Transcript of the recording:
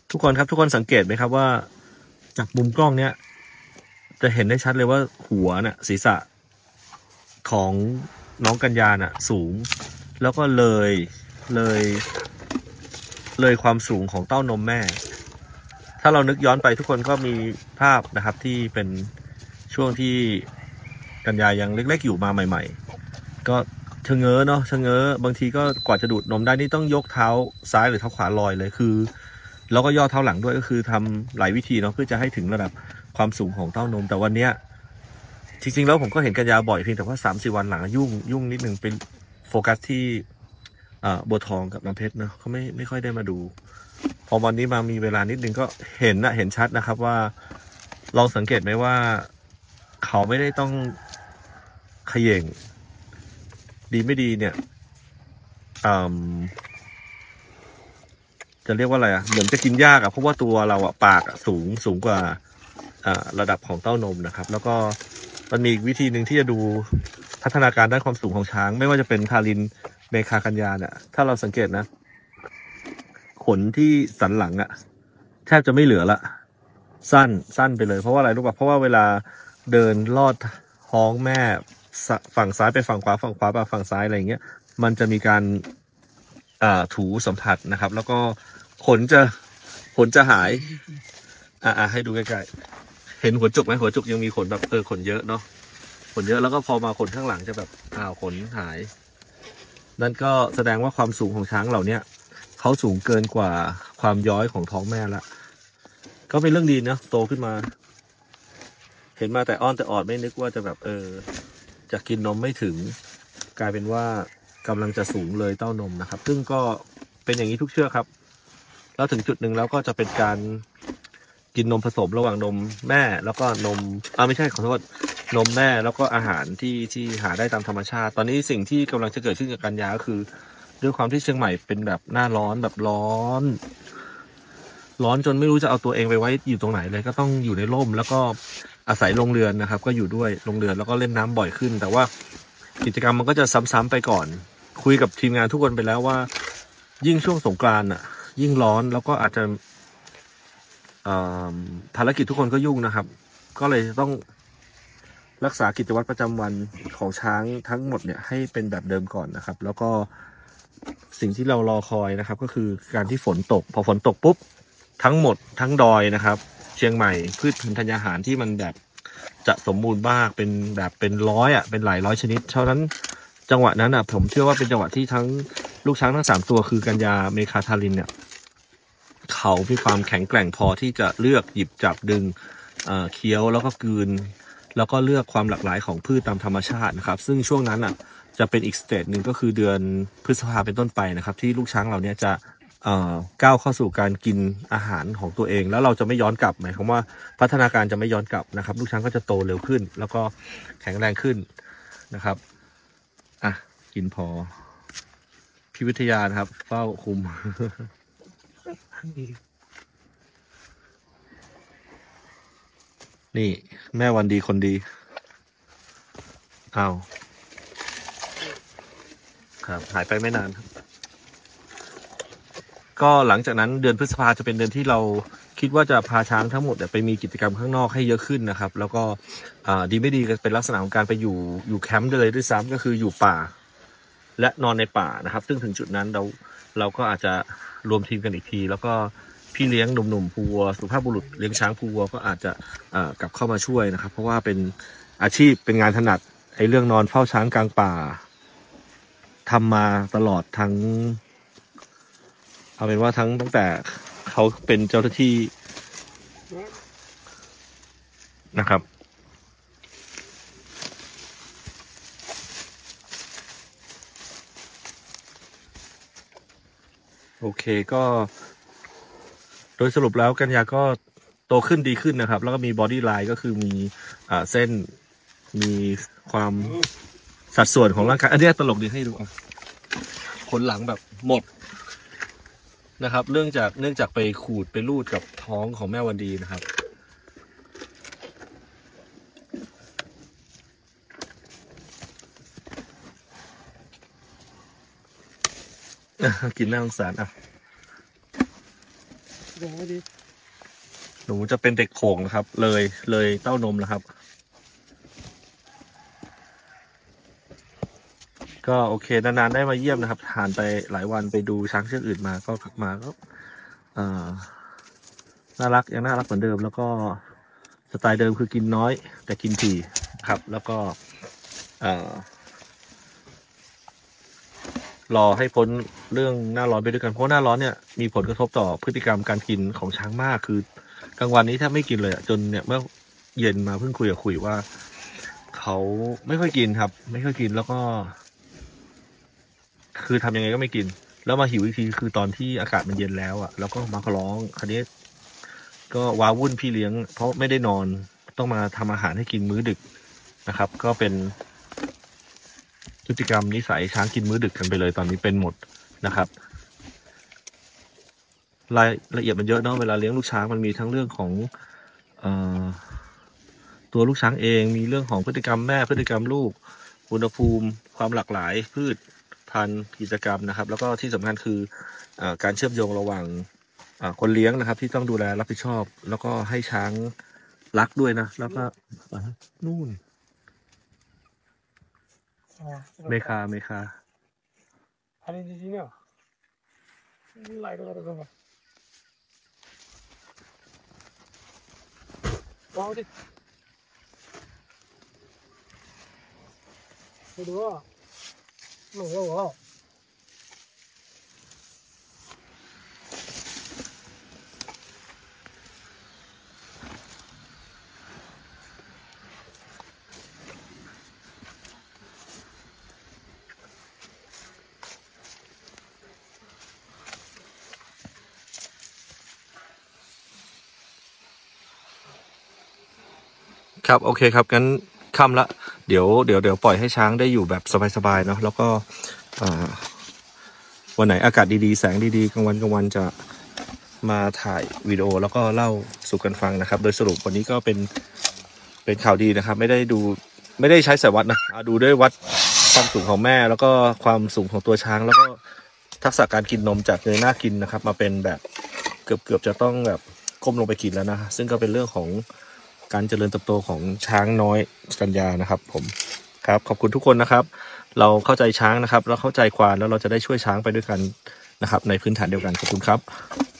ทุกคนครับทุกคนสังเกตไหมครับว่าจากมุมกล้องเนี้ยจะเห็นได้ชัดเลยว่าหัวน่ะศีรษะของน้องกัญญาน่ะสูงแล้วก็เลยเลยความสูงของเต้านมแม่ถ้าเรานึกย้อนไปทุกคนก็มีภาพนะครับที่เป็นช่วงที่กัญญายังเล็กๆอยู่มาใหม่ๆก็ชะเง้อเนาะชะเง้อบางทีก็กว่าจะดูดนมได้นี่ต้องยกเท้าซ้ายหรือเท้าขวาลอยเลยคือแล้วก็ย่อเท้าหลังด้วยก็คือทำหลายวิธีเนาะเพื่อจะให้ถึงระดับความสูงของเต้านมแต่วันเนี้ยจริงๆแล้วผมก็เห็นกัญญาบ่อยเพียงแต่ว่า3-4 วันหลังยุ่งนิดนึงเป็นโฟกัสที่บัวทองกับน้ำเพชรเนาะเขาไม่ค่อยได้มาดูพอวันนี้มามีเวลานิดนึงก็เห็นชัดนะครับว่าลองสังเกตไหมว่าเขาไม่ได้ต้องเขย่งดีไม่ดีเนี่ยจะเรียกว่าอะไรเหมือนจะกินยากเพราะว่าตัวเราปากสูงกว่าระดับของเต้านมนะครับแล้วก็มันมีวิธีหนึ่งที่จะดูพัฒนาการด้านความสูงของช้างไม่ว่าจะเป็นทารินเมคากัญญาเนี่ยถ้าเราสังเกตนะขนที่สันหลังแทบจะไม่เหลือละสั้นไปเลยเพราะว่าอะไรรู้ป่ะเพราะว่าเวลาเดินลอดท้องแม่ฝั่งซ้ายไปฝั่งขวาฝั่งขวาไปฝั่งซ้ายอะไรอย่างเงี้ยมันจะมีการถูสัมผัสนะครับแล้วก็ขนจะหายให้ดูใกล้ๆเห็นหัวจุกไหมหัวจุกยังมีขนแบบขนเยอะเนาะขนเยอะแล้วก็พอมาขนข้างหลังจะแบบขนหายนั่นก็แสดงว่าความสูงของช้างเหล่านี้เขาสูงเกินกว่าความย้อยของท้องแม่ละก็เป็นเรื่องดีนะโตขึ้นมาเห็นมาแต่อ้อนแต่ออดไม่นึกว่าจะแบบจะกินนมไม่ถึงกลายเป็นว่ากำลังจะสูงเลยเต้านมนะครับซึ่งก็เป็นอย่างนี้ทุกเชือกครับแล้วถึงจุดหนึ่งแล้วก็จะเป็นการกินนมผสมระหว่างนมแม่แล้วก็นมไม่ใช่ขอโทษนมแม่แล้วก็อาหารที่หาได้ตามธรรมชาติตอนนี้สิ่งที่กำลังจะเกิดขึ้นกับกัญญาก็คือด้วยความที่เชียงใหม่เป็นแบบหน้าร้อนแบบร้อนจนไม่รู้จะเอาตัวเองไปไว้อยู่ตรงไหนเลยก็ต้องอยู่ในร่มแล้วก็อาศัยโรงเรือนนะครับก็อยู่ด้วยโรงเรือนแล้วก็เล่นน้ำบ่อยขึ้นแต่ว่ากิจกรรมมันก็จะซ้ำๆไปก่อนคุยกับทีมงานทุกคนไปแล้วว่ายิ่งช่วงสงกรานต์ยิ่งร้อนแล้วก็อาจจะภารกิจทุกคนก็ยุ่งนะครับก็เลยต้องรักษากิจวัตรประจำวันของช้างทั้งหมดเนี่ยให้เป็นแบบเดิมก่อนนะครับแล้วก็สิ่งที่เรารอคอยนะครับก็คือการที่ฝนตกพอฝนตกปุ๊บทั้งหมดทั้งดอยนะครับเชียงใหม่พืชพันธุ์ธัญญาหารที่มันแบบจะสมบูรณ์มากเป็นแบบเป็นร้อยเป็นหลายร้อยชนิดฉะนั้นจังหวะนั้นผมเชื่อว่าเป็นจังหวะที่ทั้งลูกช้างทั้ง3ตัวคือกัญญาเมคาทารินเนี่ยเขามีความแข็งแกร่งพอที่จะเลือกหยิบจับดึงเคี้ยวแล้วก็กลืนแล้วก็เลือกความหลากหลายของพืชตามธรรมชาตินะครับซึ่งช่วงนั้นจะเป็นอีกสเตจหนึ่งก็คือเดือนพฤษภาเป็นต้นไปนะครับที่ลูกช้างเหล่านี้จะก้าวเข้าสู่การกินอาหารของตัวเองแล้วเราจะไม่ย้อนกลับหมายความว่าพัฒนาการจะไม่ย้อนกลับนะครับลูกช้างก็จะโตเร็วขึ้นแล้วก็แข็งแรงขึ้นนะครับกินพอพิวิทยานะครับเฝ้าคุม นี่แม่วันดีคนดีครับหายไปไม่นานครับก็หลังจากนั้นเดือนพฤษภาจะเป็นเดือนที่เราคิดว่าจะพาช้างทั้งหมดไปมีกิจกรรมข้างนอกให้เยอะขึ้นนะครับแล้วก็ดีไม่ดีก็เป็นลักษณะของการไปอยู่แคมป์เลยด้วยซ้ำก็คืออยู่ป่าและนอนในป่านะครับซึ่งถึงจุดนั้นเราก็อาจจะรวมทีมกันอีกทีแล้วก็พี่เลี้ยงหนุ่มๆภูวัวสุภาพบุรุษเลี้ยงช้างภูวัวก็อาจจะกลับเข้ามาช่วยนะครับเพราะว่าเป็นอาชีพเป็นงานถนัดเรื่องนอนเฝ้าช้างกลางป่าทำมาตลอดทั้งเอาเป็นว่าตั้งแต่เขาเป็นเจ้าหน้าที่นะครับโอเคก็โดยสรุปแล้วกัญญาก็โตขึ้นดีขึ้นนะครับแล้วก็มีบอดี้ไลน์ก็คือมีเส้นมีความสัดส่วนของร่างกายอันนี้ตลกดีให้ดูขนหลังแบบหมดนะครับเนื่องจากไปขูดไปลูดกับท้องของแม่วันดีนะครับกินน่าสงสารเดี๋ยวไม่ดีหนูจะเป็นเด็กโขงนะครับเลยเต้านมนะครับก็โอเคนานๆได้มาเยี่ยมนะครับผ่านไปหลายวันไปดูช้างเชือกอื่นมาก็กลับมาก็น่ารักยังน่ารักเหมือนเดิมแล้วก็สไตล์เดิมคือกินน้อยแต่กินถี่ครับแล้วก็รอให้พ้นเรื่องหน้าร้อนไปด้วยกันเพราะหน้าร้อนเนี่ยมีผลกระทบต่อพฤติกรรมการกินของช้างมากคือกลางวันนี้แทบไม่กินเลยจนเนี่ยเมื่อเย็นมาเพิ่งคุยว่าเขาไม่ค่อยกินครับไม่ค่อยกินแล้วก็คือทำยังไงก็ไม่กินแล้วมาหิวอีกทีคือตอนที่อากาศมันเย็นแล้วอ่ะแล้วก็มาร้องคราวนี้ก็ว้าวุ่นพี่เลี้ยงเพราะไม่ได้นอนต้องมาทำอาหารให้กินมื้อดึกนะครับก็เป็นพฤติกรรมนิสัยช้างกินมื้อดึกกันไปเลยตอนนี้เป็นหมดนะครับรายละเอียดมันเยอะเนาะเวลาเลี้ยงลูกช้างมันมีทั้งเรื่องของตัวลูกช้างเองมีเรื่องของพฤติกรรมแม่พฤติกรรมลูกอุณหภูมิความหลากหลายพืชพันธุ์กิจกรรมนะครับแล้วก็ที่สำคัญคือการเชื่อมโยงระหว่างคนเลี้ยงนะครับที่ต้องดูแลรับผิดชอบแล้วก็ให้ช้างรักด้วยนะแล้วก็นู่นเมคาอันนี้จริงๆเนี่ยไล่ก็ได้ก็ได้ว้าวดิไปดูว่าหนูว่าครับโอเคครับงั้นค่ำละเดี๋ยวปล่อยให้ช้างได้อยู่แบบสบายๆเนาะแล้วก็วันไหนอากาศดีๆแสงดีๆกลางวันจะมาถ่ายวิดีโอแล้วก็เล่าสู่กันฟังนะครับโดยสรุปวันนี้ก็เป็นข่าวดีนะครับไม่ได้ใช้สายวัดนะดูด้วยวัดความสูงของแม่แล้วก็ความสูงของตัวช้างแล้วก็ทักษะการกินนมจากเงยหน้ากินนะครับมาเป็นแบบเกือบจะต้องแบบก้มลงไปกินแล้วนะซึ่งก็เป็นเรื่องของการเจริญเติบโตของช้างน้อยสัญญานะครับผมครับขอบคุณทุกคนนะครับเราเข้าใจช้างนะครับเราเข้าใจควานแล้วเราจะได้ช่วยช้างไปด้วยกันนะครับในพื้นฐานเดียวกันขอบคุณครับ